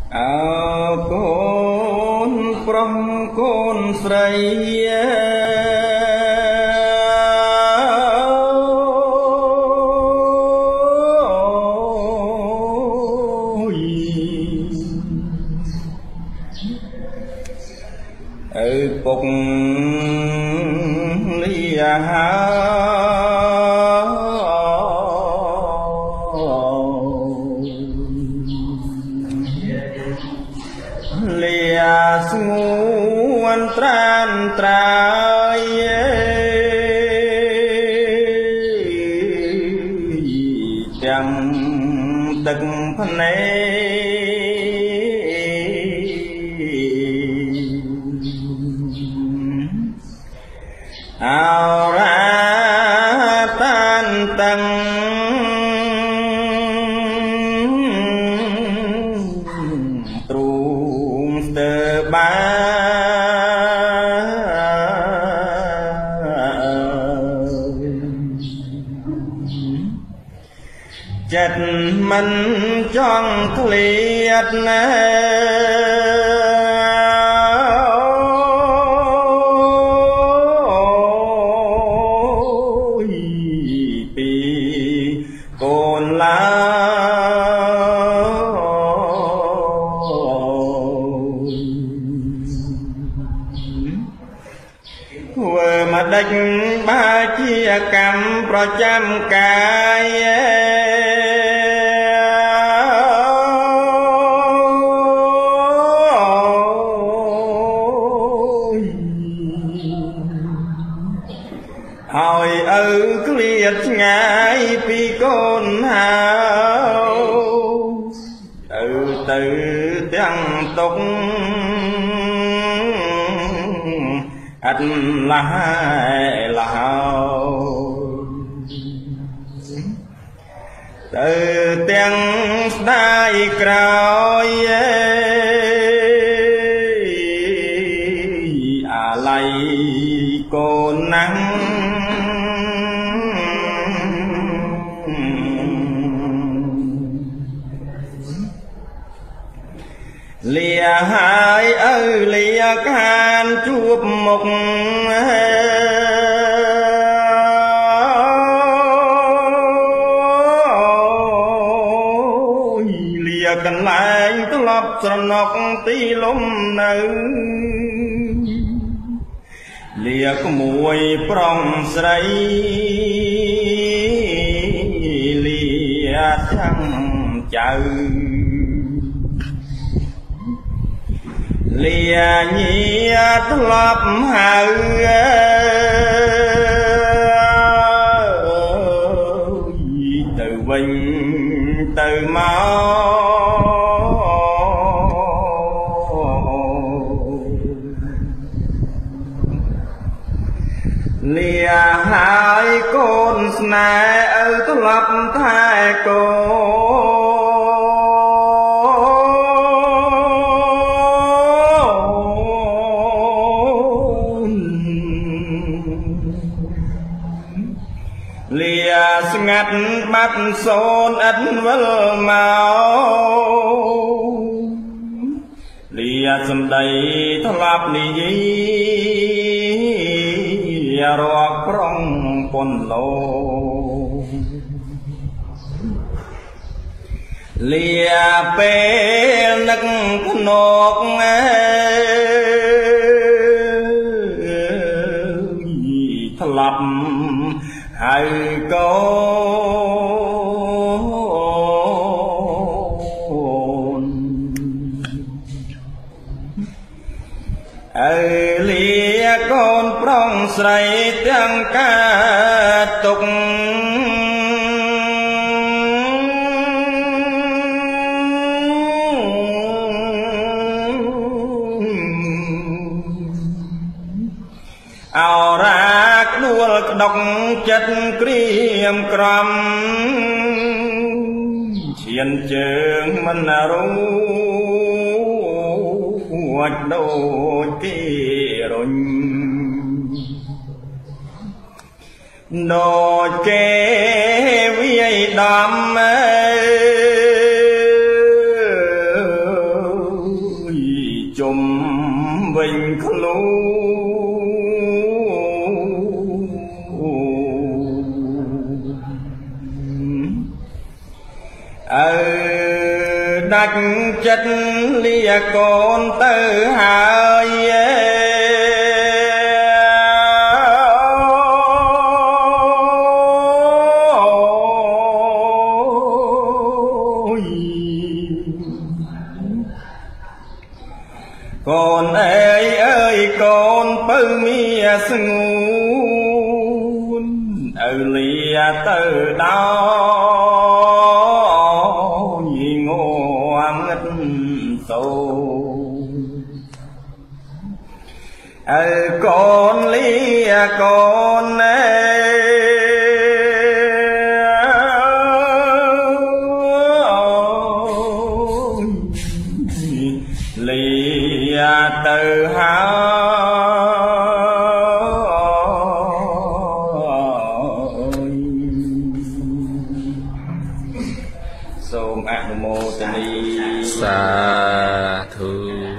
កូនប្រុសកូនស្រីពុកលីហាលីស្ងួនត្រានត្រាយទាំងទឹកភ្នែកអរ៉ាតានតាំងទ្រូងស្ទើបាចិត្តមិនចង់ឃ្លាតណាដេចបាជាកម្មប្រចាំកាយហើយឪឃ្លាតឆ្ងាយពីកូនហើយទៅទាំងទុកអត់ឡាឡាទៅទាំងស្ដាយក្រោយអាឡ័យកូនណាំងលាហើយឪលាខានជួបមុខលាកន្លែងធ្លាប់ស្រណុកទីលំនៅលាក្មួយប្រុងស្រីលាចាំចៅលាញាធ្លាប់ហៅទៅវិញទៅមកលាហើយកូនស្នេហ៍ធ្លាប់ថែកូស្ងាត់បាត់សូនឥតវិលមកលាសម្ដីធ្លាប់និយាយរកប្រុងពន្លោលាពេលនឹកភ្នកធ្លាប់ហើយកូនលាកូនប្រុងស្រីទាំងកើតទុកអរ៉ាដួលក្តុកចិត្តក្រៀមក្រំឈានជើងមិនរួចដូចគេរុញដូចគេវាយដំជុំវិញខ្លួនអើដាច់ចិត្តលាកូនទៅហើយកូនអើយកូនពៅមានស្ងួនឪលាទៅដោយងងឹតតូឪកូនលាកូនលាទៅហើយសូមអនុមោទនីសាធុ